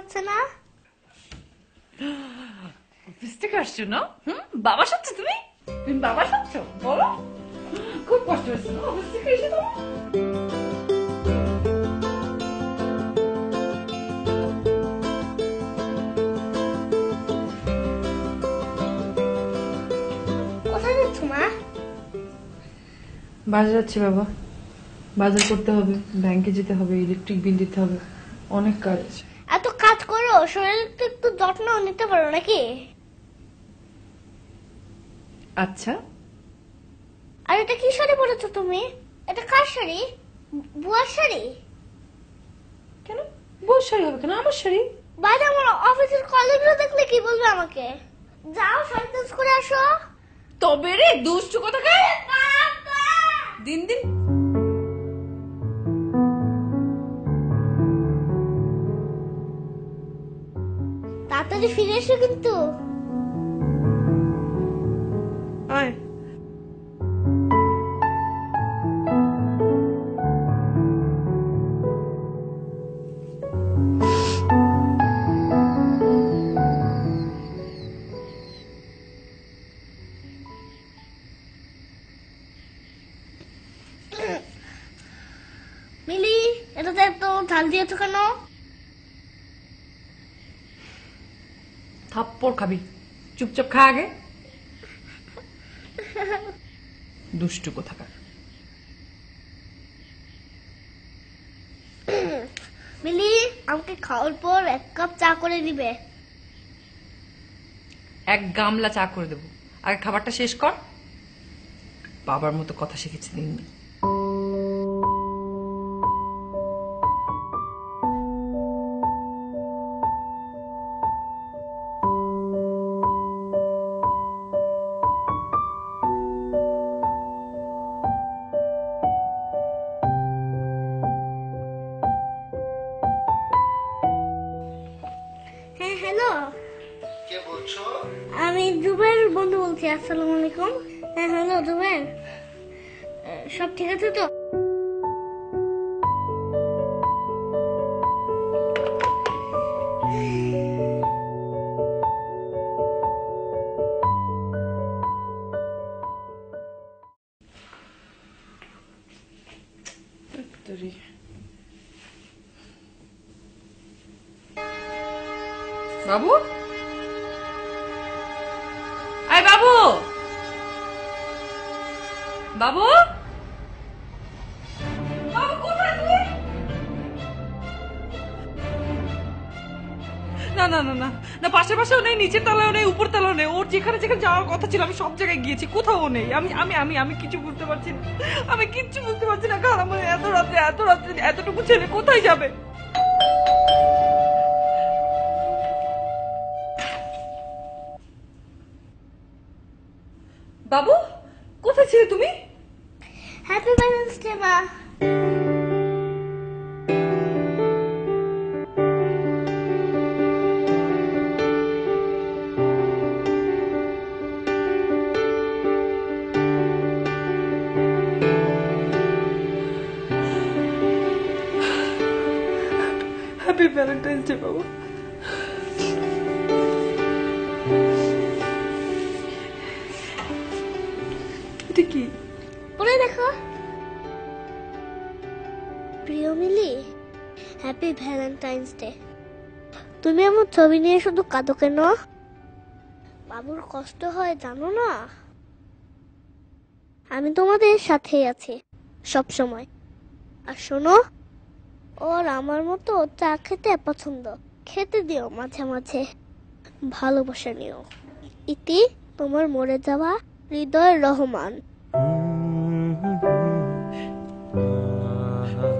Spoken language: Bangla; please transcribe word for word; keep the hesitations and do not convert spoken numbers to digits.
হচ্ছে না? অফিস থেকে আসছো না? হুম, বাবা সাথে তুমি তুমি বাবা সাথে বলো, খুব কষ্ট হচ্ছে না অফিস থেকে এসে? তো কোথায় যাচ্ছ মা? বাজার যাচ্ছি বাবা, বাজার করতে হবে, ব্যাংকে যেতে হবে, ইলেকট্রিক বিল দিতে হবে, অনেক কাজ আছে। এত কাজ করো, শরীরের তো একটু যত্ন নিতে পারো নাকি? আচ্ছা, আর এটা কি শাড়ি পরেছো তুমি? এটা কার শাড়ি? বুয়ার শাড়ি? কেন বউর শাড়ি হবে কেন? আমার শাড়ি। বাইরে আমার অফিসের কলিগরা দেখলে কি বলবে আমাকে? যাও শাড়ি চেঞ্জ করে আসো। তবে রে দুষ্টু কোথাকার, দিন দিন তাড়াতাড়ি ফিরে এসো কিন্তু। আয় মিলি, এটাতে এত ঝাল দিয়েছো কেন? থাপ্পড় খাবি, চুপচাপ খা আগে। দুষ্টু কোথাকার। মিলি, আমাকে খাওয়ার পর এক কাপ চা করে দিবে। এক গামলা চা করে দেবো, আগে খাবারটা শেষ কর। বাবার মতো কথা শিখেছি দিন। হ্যাঁ হ্যালো, কে বলছো? আমি জুবের বন্ধু বলছি। আসসালামু আলাইকুম। হ্যাঁ হ্যালো জুবের, সব ঠিক আছে তো? বাবু, আয় বাবু, বাবু, বাবু কোথায় তুই? না না না না না, পাশের পাশেও নেই, নিচের তলাও নেই, উপর তলাও নেই। ওর যেখানে যেখানে যাওয়ার কথা ছিল আমি সব জায়গায় গিয়েছি, কোথাও নেই। আমি আমি আমি আমি কিছু বুঝতে পারছি না, আমি কিচ্ছু বুঝতে পারছি না। কারণ আমার এত রাত্রে এত রাত্রে এতটুকু ছেলে কোথায় যাবে? বাবু, কোথায় ছিলে তুমি? হ্যাপি ভ্যালেন্টাইন্স ডে মা। হ্যাপি ভ্যালেন্টাইন্স ডে বাবা। এটা কি? পরে দেখো। প্রিয় মিলি, হ্যাপি ভ্যালেন্টাইন্স ডে। তুমি আমার ছবি নিয়ে শুধু কাঁদো কেন? বাবুর কষ্ট হয় জানো না? আমি তোমাদের সাথেই আছি সব সময়। আর শোনো, ওর আমার মতো চা খেতে পছন্দ, খেতে দিও মাঝে মাঝে, ভালোবাসা নিও। ইতি, তোমার মরে যাওয়া হৃদয় রহমান।